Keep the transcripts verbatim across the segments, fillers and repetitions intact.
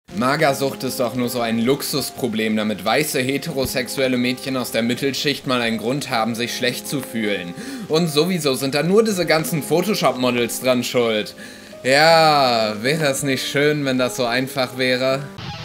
Magersucht ist doch nur so ein Luxusproblem, damit weiße heterosexuelle Mädchen aus der Mittelschicht mal einen Grund haben, sich schlecht zu fühlen. Und sowieso sind da nur diese ganzen Photoshop-Models dran schuld. Ja, wäre es nicht schön, wenn das so einfach wäre?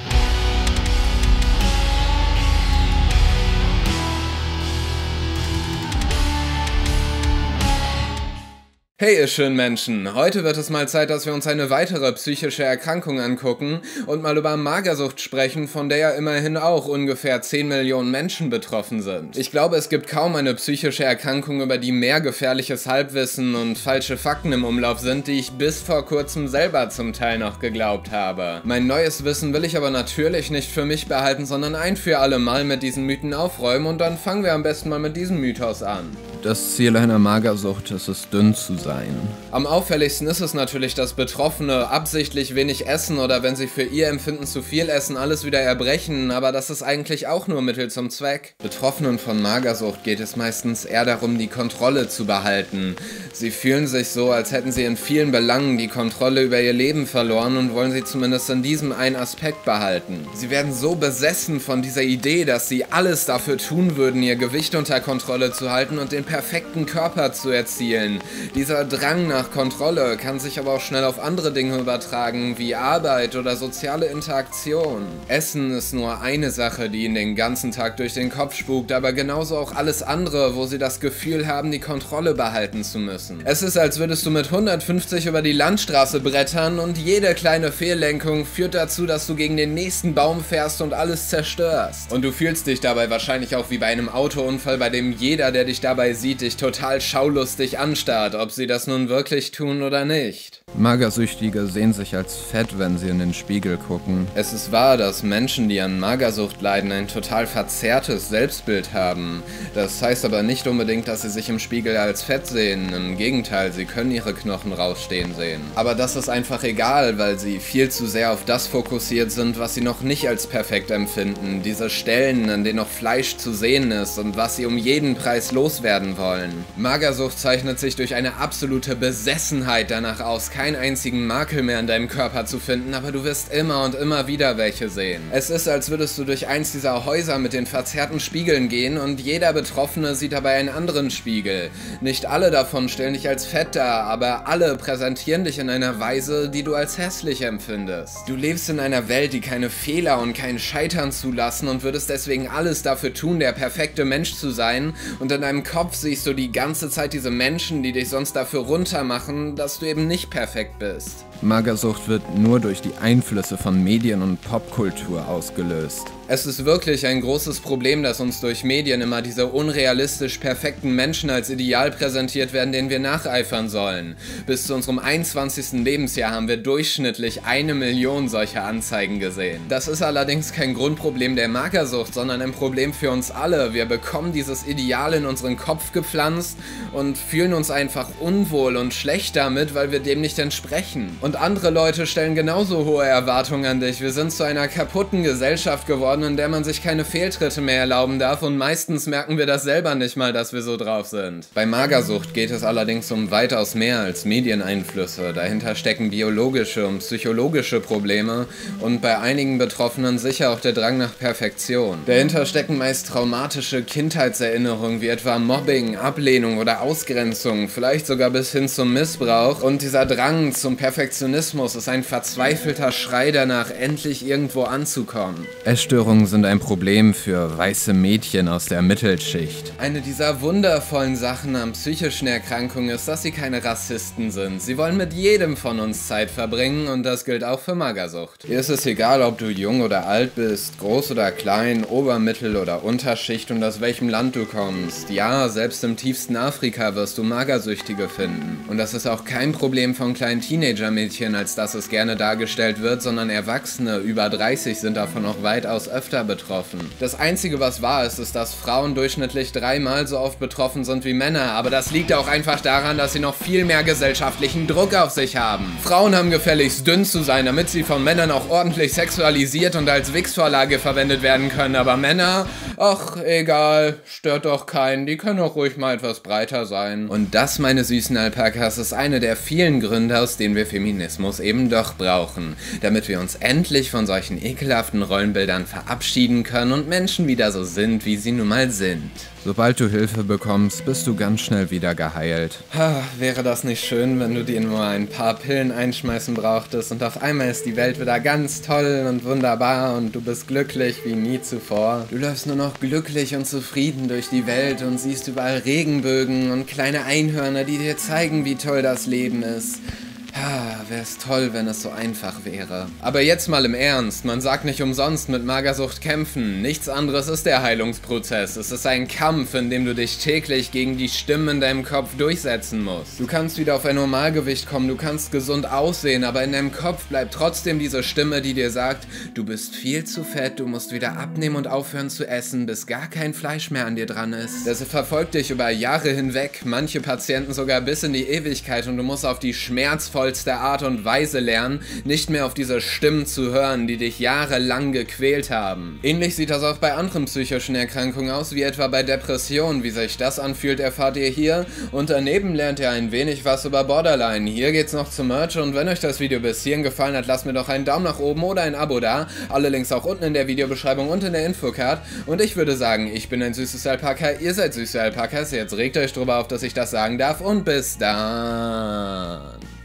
Hey ihr schönen Menschen, heute wird es mal Zeit, dass wir uns eine weitere psychische Erkrankung angucken und mal über Magersucht sprechen, von der ja immerhin auch ungefähr zehn Millionen Menschen betroffen sind. Ich glaube, es gibt kaum eine psychische Erkrankung, über die mehr gefährliches Halbwissen und falsche Fakten im Umlauf sind, die ich bis vor kurzem selber zum Teil noch geglaubt habe. Mein neues Wissen will ich aber natürlich nicht für mich behalten, sondern ein für alle Mal mit diesen Mythen aufräumen, und dann fangen wir am besten mal mit diesem Mythos an. Das Ziel einer Magersucht ist es, dünn zu sein. Am auffälligsten ist es natürlich, dass Betroffene absichtlich wenig essen oder wenn sie für ihr Empfinden zu viel essen, alles wieder erbrechen, aber das ist eigentlich auch nur Mittel zum Zweck. Betroffenen von Magersucht geht es meistens eher darum, die Kontrolle zu behalten. Sie fühlen sich so, als hätten sie in vielen Belangen die Kontrolle über ihr Leben verloren und wollen sie zumindest in diesem einen Aspekt behalten. Sie werden so besessen von dieser Idee, dass sie alles dafür tun würden, ihr Gewicht unter Kontrolle zu halten und den perfekten Körper zu erzielen. Dieser Drang nach Kontrolle kann sich aber auch schnell auf andere Dinge übertragen, wie Arbeit oder soziale Interaktion. Essen ist nur eine Sache, die ihnen den ganzen Tag durch den Kopf spukt, aber genauso auch alles andere, wo sie das Gefühl haben, die Kontrolle behalten zu müssen. Es ist, als würdest du mit hundertfünfzig über die Landstraße brettern und jede kleine Fehllenkung führt dazu, dass du gegen den nächsten Baum fährst und alles zerstörst. Und du fühlst dich dabei wahrscheinlich auch wie bei einem Autounfall, bei dem jeder, der dich dabei sieht, dich total schaulustig anstarrt, ob sie das nun wirklich tun oder nicht. Magersüchtige sehen sich als fett, wenn sie in den Spiegel gucken. Es ist wahr, dass Menschen, die an Magersucht leiden, ein total verzerrtes Selbstbild haben. Das heißt aber nicht unbedingt, dass sie sich im Spiegel als fett sehen. Im Gegenteil, sie können ihre Knochen rausstehen sehen. Aber das ist einfach egal, weil sie viel zu sehr auf das fokussiert sind, was sie noch nicht als perfekt empfinden. Diese Stellen, an denen noch Fleisch zu sehen ist und was sie um jeden Preis loswerden wollen. Magersucht zeichnet sich durch eine absolute Besessenheit danach aus, keinen einzigen Makel mehr in deinem Körper zu finden, aber du wirst immer und immer wieder welche sehen. Es ist, als würdest du durch eins dieser Häuser mit den verzerrten Spiegeln gehen und jeder Betroffene sieht dabei einen anderen Spiegel. Nicht alle davon stellen dich als fett dar, aber alle präsentieren dich in einer Weise, die du als hässlich empfindest. Du lebst in einer Welt, die keine Fehler und kein Scheitern zulassen, und würdest deswegen alles dafür tun, der perfekte Mensch zu sein, und in deinem Kopf siehst du die ganze Zeit diese Menschen, die dich sonst dafür runtermachen, dass du eben nicht perfekt bist. Magersucht wird nur durch die Einflüsse von Medien und Popkultur ausgelöst. Es ist wirklich ein großes Problem, dass uns durch Medien immer diese unrealistisch perfekten Menschen als Ideal präsentiert werden, denen wir nacheifern sollen. Bis zu unserem einundzwanzigsten Lebensjahr haben wir durchschnittlich eine Million solcher Anzeigen gesehen. Das ist allerdings kein Grundproblem der Magersucht, sondern ein Problem für uns alle. Wir bekommen dieses Ideal in unseren Kopf gepflanzt und fühlen uns einfach unwohl und schlecht damit, weil wir dem nicht entsprechen. Und andere Leute stellen genauso hohe Erwartungen an dich. Wir sind zu einer kaputten Gesellschaft geworden, in der man sich keine Fehltritte mehr erlauben darf, und meistens merken wir das selber nicht mal, dass wir so drauf sind. Bei Magersucht geht es allerdings um weitaus mehr als Medieneinflüsse. Dahinter stecken biologische und psychologische Probleme und bei einigen Betroffenen sicher auch der Drang nach Perfektion. Dahinter stecken meist traumatische Kindheitserinnerungen wie etwa Mobbing, Ablehnung oder Ausgrenzung, vielleicht sogar bis hin zum Missbrauch, und dieser Drang zum Perfektionismus ist ein verzweifelter Schrei danach, endlich irgendwo anzukommen. Essstörungen sind ein Problem für weiße Mädchen aus der Mittelschicht. Eine dieser wundervollen Sachen an psychischen Erkrankungen ist, dass sie keine Rassisten sind. Sie wollen mit jedem von uns Zeit verbringen, und das gilt auch für Magersucht. Hier ist es egal, ob du jung oder alt bist, groß oder klein, Obermittel oder Unterschicht und aus welchem Land du kommst. Ja, selbst im tiefsten Afrika wirst du Magersüchtige finden. Und das ist auch kein Problem von kleinen Teenager-Mädchen, als dass es gerne dargestellt wird, sondern Erwachsene über dreißig sind davon auch weitaus öfter betroffen. Das Einzige, was wahr ist, ist, dass Frauen durchschnittlich dreimal so oft betroffen sind wie Männer, aber das liegt auch einfach daran, dass sie noch viel mehr gesellschaftlichen Druck auf sich haben. Frauen haben gefälligst dünn zu sein, damit sie von Männern auch ordentlich sexualisiert und als Wichsvorlage verwendet werden können, aber Männer, ach, egal, stört doch keinen, die können auch ruhig mal etwas breiter sein. Und das, meine süßen Alpakas, ist eine der vielen Gründe, aus denen wir Feministen Feminismus eben doch brauchen, damit wir uns endlich von solchen ekelhaften Rollenbildern verabschieden können und Menschen wieder so sind, wie sie nun mal sind. Sobald du Hilfe bekommst, bist du ganz schnell wieder geheilt. Ah, wäre das nicht schön, wenn du dir nur ein paar Pillen einschmeißen brauchtest und auf einmal ist die Welt wieder ganz toll und wunderbar und du bist glücklich wie nie zuvor. Du läufst nur noch glücklich und zufrieden durch die Welt und siehst überall Regenbögen und kleine Einhörner, die dir zeigen, wie toll das Leben ist. Ah, wär's toll, wenn es so einfach wäre. Aber jetzt mal im Ernst, man sagt nicht umsonst mit Magersucht kämpfen. Nichts anderes ist der Heilungsprozess. Es ist ein Kampf, in dem du dich täglich gegen die Stimmen in deinem Kopf durchsetzen musst. Du kannst wieder auf ein Normalgewicht kommen, du kannst gesund aussehen, aber in deinem Kopf bleibt trotzdem diese Stimme, die dir sagt, du bist viel zu fett, du musst wieder abnehmen und aufhören zu essen, bis gar kein Fleisch mehr an dir dran ist. Das verfolgt dich über Jahre hinweg, manche Patienten sogar bis in die Ewigkeit und du musst auf die schmerzvollste Art und Weise lernen, nicht mehr auf diese Stimmen zu hören, die dich jahrelang gequält haben. Ähnlich sieht das auch bei anderen psychischen Erkrankungen aus, wie etwa bei Depressionen. Wie sich das anfühlt, erfahrt ihr hier und daneben lernt ihr ein wenig was über Borderline. Hier geht's noch zum Merch und wenn euch das Video bis hierhin gefallen hat, lasst mir doch einen Daumen nach oben oder ein Abo da. Alle Links auch unten in der Videobeschreibung und in der Infocard. Und ich würde sagen, ich bin ein süßes Alpaka, ihr seid süße Alpakas, jetzt regt euch drüber auf, dass ich das sagen darf und bis dann.